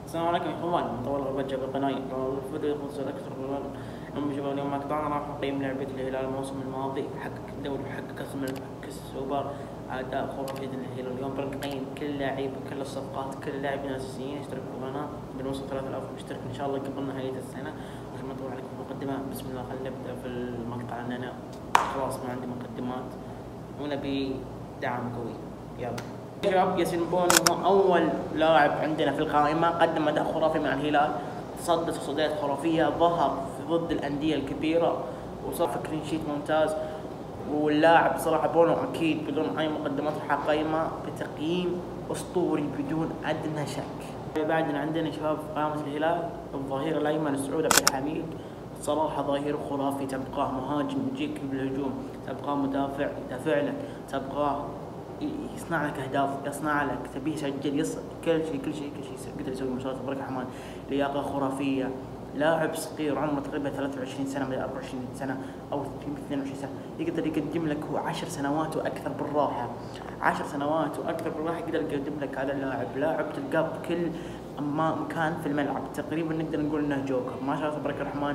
السلام عليكم يا اخوان، مطول الوجه بالقناة. الفيديو يخص اكثر من يوم شباب اليوم مقطعنا راح نقيم لعبة الهلال الموسم الماضي، حقق الدوري وحقق كأس السوبر. اداء خرافي للهلال. اليوم بنقيم كل لاعب وكل الصفقات، كل اللاعبين الاساسيين. اشتركوا في القناة، بنوصل 3000 مشترك ان شاء الله قبل نهاية السنة. عشان ما اطول عليكم مقدمة، بسم الله خلينا نبدا في المقطع لان انا خلاص ما عندي مقدمات ونبي دعم قوي. يلا شباب، ياسين بونو هو أول لاعب عندنا في القائمة، قدم أداء خرافي مع الهلال، تصدى تصديات خرافية، ظهر ضد الأندية الكبيرة وصار في كلين شيت ممتاز. واللاعب صراحة بونو أكيد بدون أي مقدمات راح قائمة بتقييم أسطوري بدون أدنى شك. بعدنا عندنا شباب في قائمة الهلال الظهير الأيمن سعود عبد الحميد، صراحة ظهير خرافي. تبقاه مهاجم يجيك بالهجوم، تبقاه مدافع يدافع لك، تبقاه يصنع لك اهداف، يصنع لك تبيه يسجل، كل شيء يقدر يسوي ما شاء الله تبارك الرحمن. لياقه خرافيه، لاعب صغير عمره تقريبا 23 سنه من 24 سنه او 22 سنه، يقدر يقدم لك هو 10 سنوات واكثر بالراحه. 10 سنوات واكثر بالراحه يقدر يقدم لك هذا اللاعب. لاعب تلقاه بكل مكان في الملعب، تقريبا نقدر نقول انه جوكر ما شاء الله تبارك الرحمن.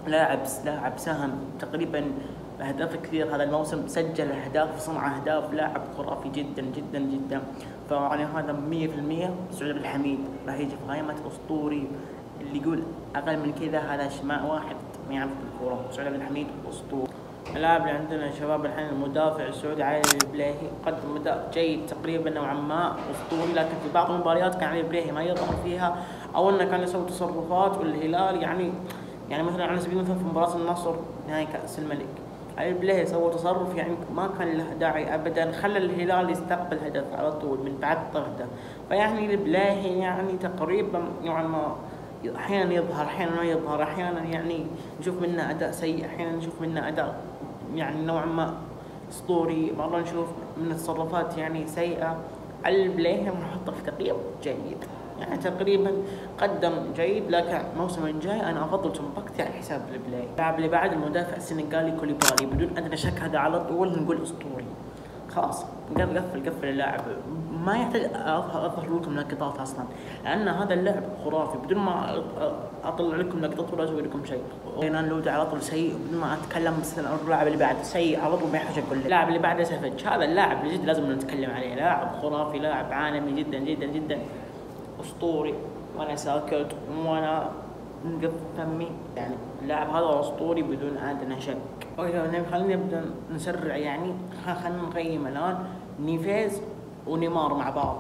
لاعب ساهم تقريبا أهداف كثير هذا الموسم، سجل أهداف وصنع أهداف. لاعب خرافي جدا جدا جدا. فيعني هذا 100% سعود عبد الحميد راح يجي في قائمة أسطوري. اللي يقول أقل من كذا هذا شماء واحد ما يعرف بالكورة. سعود عبد الحميد أسطوري. اللاعب اللي عندنا شباب الحين المدافع السعودي علي البليهي، قدم أداء جيد تقريبا نوعا ما أسطوري، لكن في بعض المباريات كان علي البليهي ما يظهر فيها، أو أنه كان يسوي تصرفات. والهلال يعني مثلا على سبيل المثال في مباراة النصر نهائي كأس الملك، علي البليهي سوى تصرف يعني ما كان له داعي ابدا، خلى الهلال يستقبل هدف على طول من بعد طرده. فيعني البليهي يعني تقريبا نوعا ما احيانا يظهر احيانا ما يظهر، احيانا يعني نشوف منه اداء سيء، احيانا نشوف منه اداء يعني نوعا ما اسطوري، مره نشوف من التصرفات يعني سيئه. علي البليهي نحطه في تقييم جيد، يعني تقريبا قدم جيد، لكن الموسم الجاي انا افضل تمبكتي على حساب البلاي. اللاعب اللي بعد المدافع السنغالي كوليبالي، بدون ادنى شك هذا على طول نقول اسطوري. خلاص قفل اللاعب، ما يحتاج اظهر لكم لقطات اصلا، لان هذا اللاعب خرافي. بدون ما اطلع لكم لقطات ولا اسوي لكم شيء. رينان لودي على طول سيء، بدون ما اتكلم مثلا اللاعب اللي بعده سيء على طول، ما يحتاج اقول اللاعب اللي بعده سافج. هذا اللاعب اللي جد لازم نتكلم عليه، لاعب خرافي، لاعب عالمي جدا جدا جدا، اسطوري. وانا ساكت وانا نقف فمي، يعني اللاعب هذا اسطوري بدون ادنى شك. اوكي خلينا نبدا نسرع، يعني خلينا نقيم الان نيفيز ونيمار مع بعض.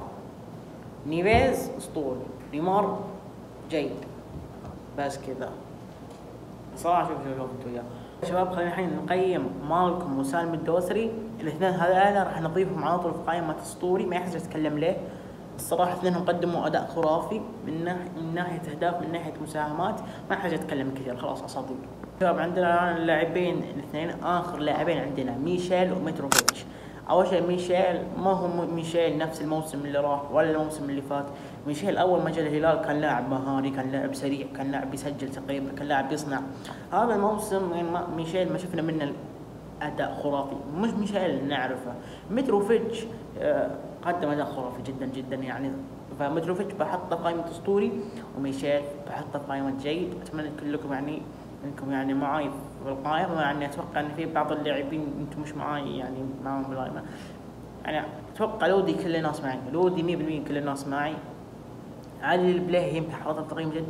نيفيز اسطوري، نيمار جيد، بس كذا صراحه. شوف انتوا وياه شباب. خلينا الحين نقيم مالكم وسالم الدوسري، الاثنين هذول راح نضيفهم على طول في قائمه اسطوري، ما يحتاج اتكلم ليه. الصراحه اثنينهم قدموا اداء خرافي من ناحيه اهداف، من ناحيه مساهمات، ما حاجه اتكلم كثير، خلاص اساطير. شباب عندنا الان اللاعبين الاثنين، اخر لاعبين عندنا ميشيل ومتروفيتش. اول شيء ميشيل ما هو ميشيل نفس الموسم اللي راح ولا الموسم اللي فات. ميشيل اول ما جاء الهلال كان لاعب مهاري، كان لاعب سريع، كان لاعب يسجل تقريبا، كان لاعب يصنع. هذا الموسم يعني ميشيل ما شفنا منه اداء خرافي، مش ميشيل اللي نعرفه. متروفيتش قدم اداء خرافي جدا جدا يعني. فمتروفيتش بحطه قائمه اسطوري، وميشيل بحطه قائمه جيد. اتمنى كلكم يعني انكم يعني معاي في القائمه، يعني اتوقع ان في بعض اللاعبين انتم مش معاي يعني معاهم بالقائمه. يعني اتوقع لودي كل الناس معي، لودي 100% كل الناس معي. علي البليهي يمكن حاطه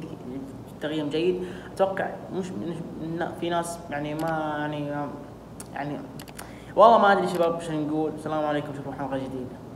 تقييم جيد. اتوقع مش في ناس يعني ما يعني والله ما ادري شباب وش نقول. السلام عليكم، اشوفكم حلقه جديده.